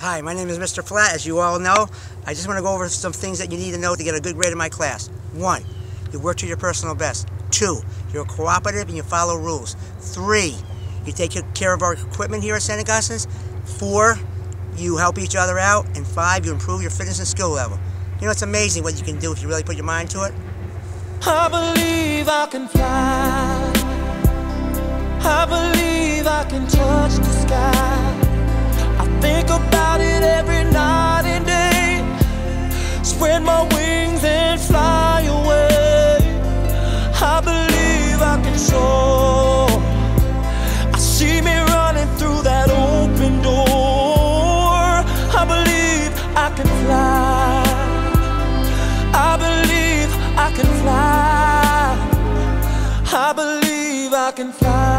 Hi, my name is Mr. Flat, as you all know. I just want to go over some things that you need to know to get a good grade in my class. 1, you work to your personal best. 2, you're cooperative and you follow rules. 3, you take care of our equipment here at St. Augustine's. 4, you help each other out. And 5, you improve your fitness and skill level. You know, it's amazing what you can do if you really put your mind to it. I believe I can fly. I believe I can touch the sky. I think about it every night and day. Spread my wings and fly away. I believe I can soar. I see me running through that open door. I believe I can fly. I believe I can fly. I believe I can fly.